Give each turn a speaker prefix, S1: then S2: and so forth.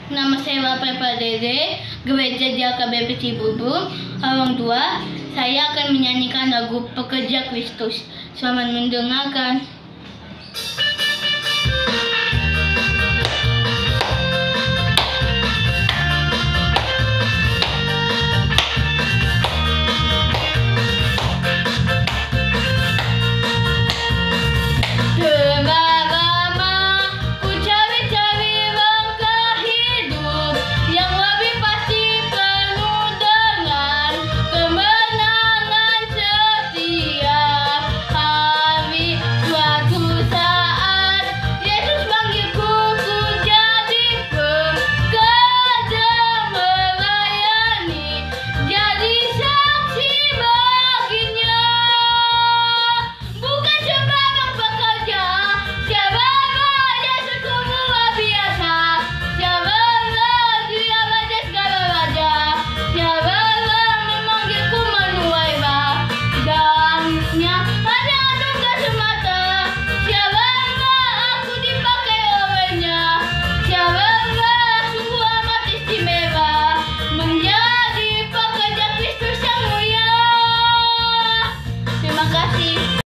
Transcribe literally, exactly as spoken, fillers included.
S1: Nama saya Pepa Dede, Gereja J K B P Cibubur, Lorong dua. Saya akan menyanyikan lagu Pekerja Kristus. Selamat mendengarkan.